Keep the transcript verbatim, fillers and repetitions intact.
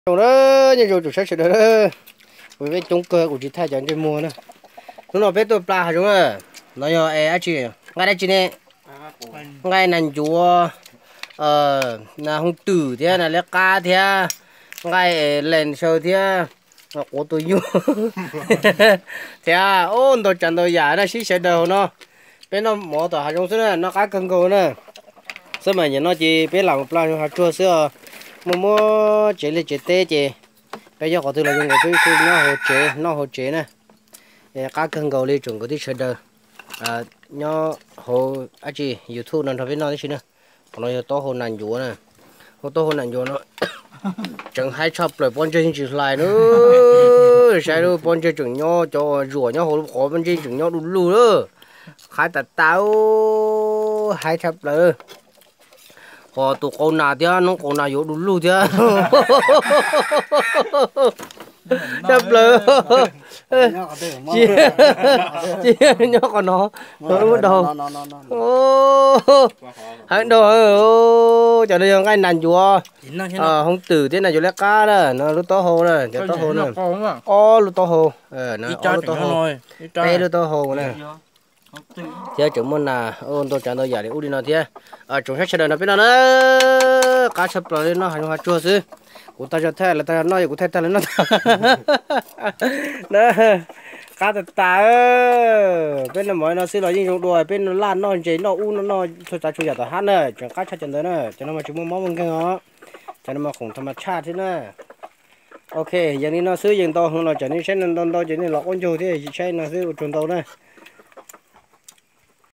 rồi đó như rồi chủ sách đó đó với cái trúng cơ của chị thay cho anh mua nữa nó nói biết tôi pla hả chúng à nó giờ ai chị ngay đây chị nè ngay nành chúa ờ là hung tử thế là lẽ ca thế ngay lên sâu thế nó có tôi nhu thế à ôn tôi chẳng tôi giả nó xí sẽ đầu nó bên nó mỏ tờ hạt giống nữa nó cá cân cầu nữa sao mà nhìn nó chỉ biết làm một plan hạt chua sữa mua mua chế lên chế tê chế bây giờ có từ là dùng cái cái nó hồ chế nó hồ chế nè cá cân cầu lên chuẩn có tí sợi đầu à nó hồ à chị YouTube nó thôi biết nói gì nữa nó to hồ nành chúa nè hồ to hồ nành chúa nó chẳng hay chọc lại bọn chơi chỉ lại nữa sai đâu bọn chơi chừng nhau cho rùa nhau hồ khó bọn chơi chừng nhau đủ lù nữa khai tạt tao hay chọc lại họ tụ con nào thế nó con nào yếu đủ lù thế chọc lại chị chị nhớ còn nó nó mất đầu ô hắn đồ ô chờ đây ngay nành chúa ờ không tử thế này chỗ lẽ cá đó nó lúc to hồ này chỗ to hồ này ô lúc to hồ ờ nó lúc to hồ đây lúc to hồ này thế chúng mình là ôn tôi chẳng tôi giả để u đi nào thế à chúng sẽ nó biết nó nữa cá sập rồi nó hành hoa chua xứ của ta cho thế là ta nói của thế ta là nó đó cá tạt ta bên là mọi nó xứ là những đùa bên nó lan nó chế nó u nó nó thôi ta chui giả tao hát nữa chẳng cá chắc chắn đấy nữa cho nó mà chúng mình mong muốn cái nó cho nó mà khủng tham cha thế nữa ok giờ này nó xứ dừng to hơn là cho nên sẽ nên to cho nên lọc con trâu thế sẽ nó xứ trồn tàu này